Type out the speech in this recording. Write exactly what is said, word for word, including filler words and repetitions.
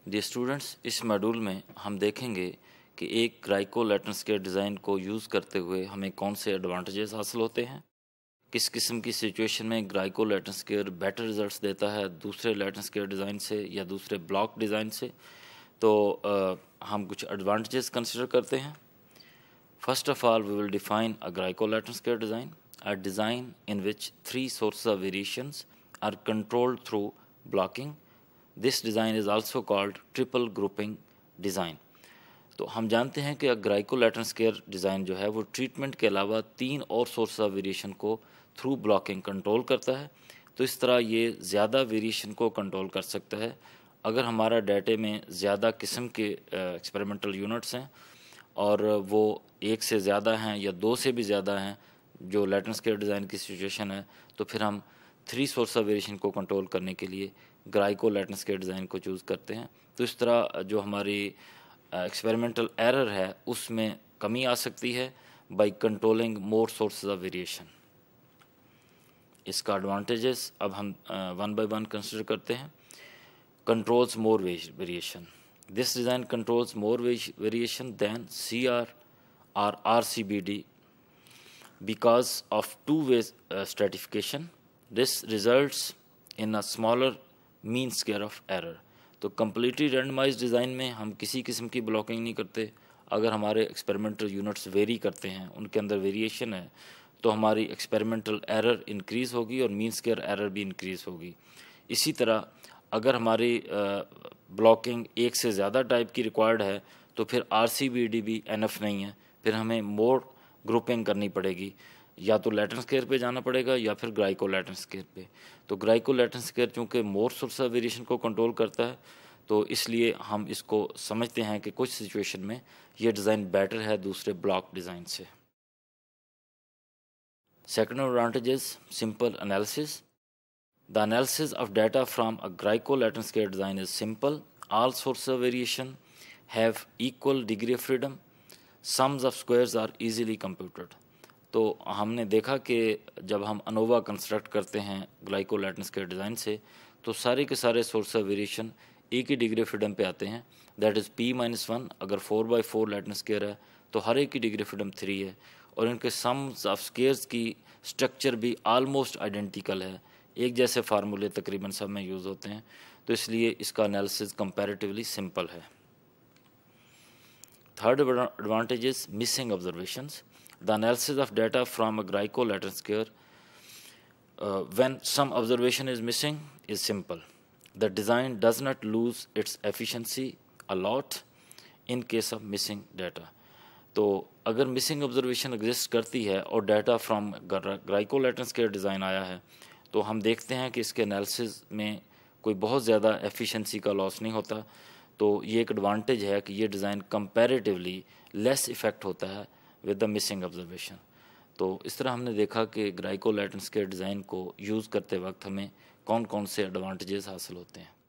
D students, इस module में हम देखेंगे कि एक ग्लाइको लैटेंस केयर डिज़ाइन को यूज़ करते हुए हमें कौन से एडवांटेजेस हासिल होते हैं, किस किस्म की सिचुएशन में Graeco Latin square better results देता है दूसरे लैटेंस केयर डिज़ाइन से या दूसरे ब्लॉक डिज़ाइन से। तो आ, हम कुछ एडवांटेजेस कंसिडर करते हैं। First of all, we will define a Graeco Latin square design, a design in which three sources of variations are controlled through blocking. This design is also called triple grouping design. तो हम जानते हैं कि Graeco Latin square design जो है वो treatment के अलावा तीन और सोर्स ऑफ वेरिएशन को थ्रू ब्लॉकिंग कंट्रोल करता है। तो इस तरह ये ज़्यादा वेरिएशन को कंट्रोल कर सकता है। अगर हमारा डाटे में ज़्यादा किस्म के एक्सपेरिमेंटल यूनिट्स हैं और वो एक से ज़्यादा हैं या दो से भी ज़्यादा हैं जो लैटेंस केयर डिज़ाइन की सिचुएशन है, तो फिर हम थ्री सोर्स ऑफ वेरिएशन को कंट्रोल करने के लिए ग्लाइको लैटेंस केयर डिज़ाइन को चूज़ करते हैं। तो इस तरह जो हमारी एक्सपेरिमेंटल एरर है उसमें कमी आ सकती है by controlling more sources of variation. इसका एडवांटेजेस अब हम वन बाय वन कंसिडर करते हैं। Controls more variation. This design controls more variation than C R और R C B D because of two-way uh, stratification. This results in a smaller mean square of error. तो completely randomized design में हम किसी किस्म की blocking नहीं करते। अगर हमारे एक्सपेरिमेंटल यूनिट्स वेरी करते हैं, उनके अंदर वेरिएशन है, तो हमारी एक्सपेरिमेंटल एरर इंक्रीज़ होगी और मीन स्क्वायर एरर भी इंक्रीज़ होगी। इसी तरह अगर हमारी ब्लॉकिंग एक से ज़्यादा टाइप की रिक्वायर्ड है तो फिर आर सी बी डी भी एनफ नहीं है, फिर हमें मोर ग्रुपिंग करनी पड़ेगी, या तो लैटेंस केयर पे जाना पड़ेगा या फिर ग्लाइको लैटेंस केयर पे। तो ग्लाइको लैटेंस केयर चूँकि मोर सोर्स ऑफ वेरिएशन को कंट्रोल करता है, तो इसलिए हम इसको समझते हैं कि कुछ सिचुएशन में ये डिज़ाइन बेटर है दूसरे ब्लॉक डिज़ाइन से। Second advantage is simple analysis. The analysis of data from a Graeco Latin square design is simple. All source of variation have equal degree of freedom. Sums of squares are easily computed. तो हमने देखा कि जब हम ANOVA construct करते हैं glyco Latin square design से, तो सारे के सारे सोर्स ऑफ वेरिएशन एक ही डिग्री ऑफ फ्रीडम पे आते हैं, that is P minus one. अगर four by four Latin square है तो हर एक की डिग्री ऑफ फ्रीडम थ्री है, और इनके सम्स ऑफ स्क्वायर्स की स्ट्रक्चर भी आलमोस्ट आइडेंटिकल है, एक जैसे फार्मूले तकरीबन सब में यूज़ होते हैं। तो इसलिए इसका एनालिसिस कंपैरेटिवली सिंपल है। Third advantage is missing observations. The analysis of data from a glyco Latin square uh, when some observation is missing is simple. The design does not lose its efficiency a lot in case of missing data. तो अगर missing observation exist करती है और data from Graeco Latin square design आया है, तो हम देखते हैं कि इसके एनालिसिस में कोई बहुत ज़्यादा एफिशिएंसी का लॉस नहीं होता। तो ये एक एडवांटेज है कि ये डिज़ाइन कंपैरेटिवली लेस इफ़ेक्ट होता है विद द मिसिंग ऑब्जर्वेशन। तो इस तरह हमने देखा कि ग्लाइको लैटेंस केयर डिज़ाइन को यूज़ करते वक्त हमें कौन कौन से एडवांटेजेस हासिल होते हैं।